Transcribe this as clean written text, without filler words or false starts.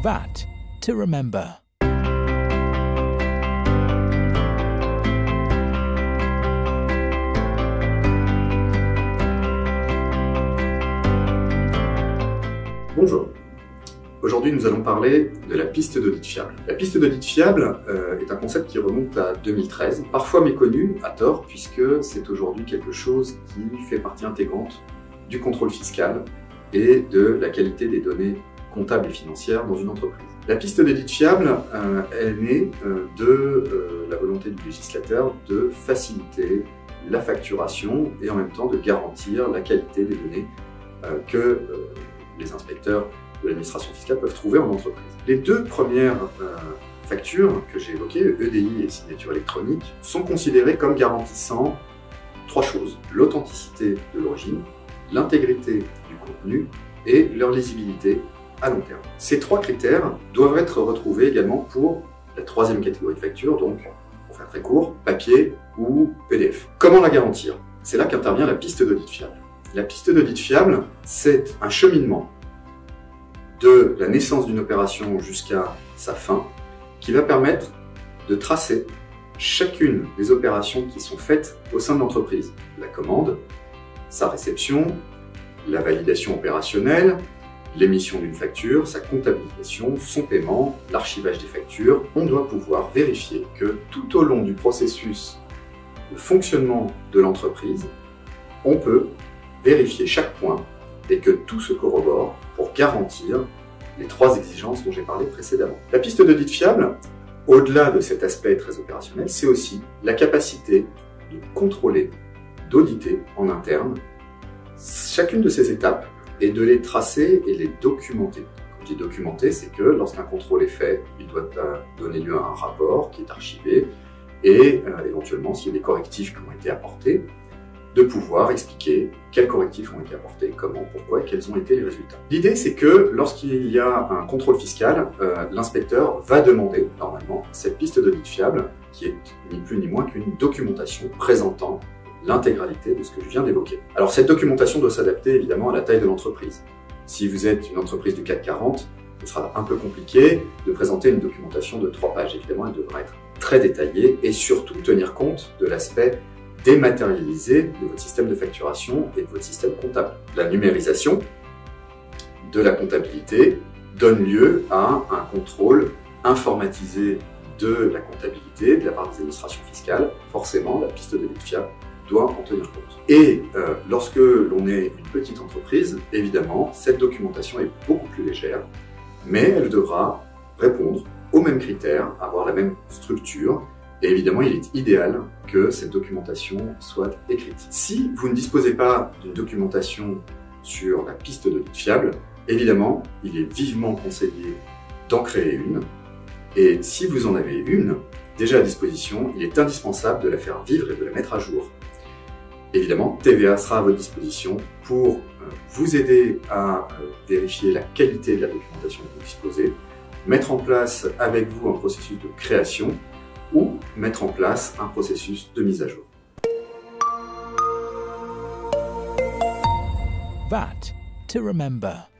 That to remember. Bonjour. Aujourd'hui, nous allons parler de la piste d'audit fiable. La piste d'audit fiable est un concept qui remonte à 2013, parfois méconnu, à tort, puisque c'est aujourd'hui quelque chose qui fait partie intégrante du contrôle fiscal et de la qualité des données comptables et financières dans une entreprise. La piste d'audit fiable est née de la volonté du législateur de faciliter la facturation et en même temps de garantir la qualité des données que les inspecteurs de l'administration fiscale peuvent trouver en entreprise. Les deux premières factures que j'ai évoquées, EDI et signature électronique, sont considérées comme garantissant trois choses: l'authenticité de l'origine, l'intégrité du contenu et leur lisibilité à long terme. Ces trois critères doivent être retrouvés également pour la troisième catégorie de factures, donc, pour faire très court, papier ou PDF. Comment la garantir? C'est là qu'intervient la piste d'audit fiable. La piste d'audit fiable, c'est un cheminement de la naissance d'une opération jusqu'à sa fin qui va permettre de tracer chacune des opérations qui sont faites au sein de l'entreprise. La commande, sa réception, la validation opérationnelle, l'émission d'une facture, sa comptabilisation, son paiement, l'archivage des factures. On doit pouvoir vérifier que tout au long du processus de fonctionnement de l'entreprise, on peut vérifier chaque point et que tout se corrobore pour garantir les trois exigences dont j'ai parlé précédemment. La piste d'audit fiable, au-delà de cet aspect très opérationnel, c'est aussi la capacité de contrôler, d'auditer en interne chacune de ces étapes et de les tracer et les documenter. Quand je dis documenter, c'est que lorsqu'un contrôle est fait, il doit donner lieu à un rapport qui est archivé et éventuellement, s'il y a des correctifs qui ont été apportés, de pouvoir expliquer quels correctifs ont été apportés, comment, pourquoi et quels ont été les résultats. L'idée, c'est que lorsqu'il y a un contrôle fiscal, l'inspecteur va demander, normalement, cette piste d'audit fiable, qui est ni plus ni moins qu'une documentation présentant l'intégralité de ce que je viens d'évoquer. Alors cette documentation doit s'adapter évidemment à la taille de l'entreprise. Si vous êtes une entreprise du CAC 40, ce sera un peu compliqué de présenter une documentation de 3 pages. Évidemment, elle devra être très détaillée et surtout tenir compte de l'aspect dématérialisé de votre système de facturation et de votre système comptable. La numérisation de la comptabilité donne lieu à un contrôle informatisé de la comptabilité de la part des administrations fiscales. Forcément, la piste d'audit fiable doit en tenir compte. Et lorsque l'on est une petite entreprise, évidemment, cette documentation est beaucoup plus légère, mais elle devra répondre aux mêmes critères, avoir la même structure. Et évidemment, il est idéal que cette documentation soit écrite. Si vous ne disposez pas d'une documentation sur la piste d'audit fiable, évidemment, il est vivement conseillé d'en créer une. Et si vous en avez une déjà à disposition, il est indispensable de la faire vivre et de la mettre à jour. Évidemment, TVA sera à votre disposition pour vous aider à vérifier la qualité de la documentation que vous disposez, mettre en place avec vous un processus de création ou mettre en place un processus de mise à jour. That to remember.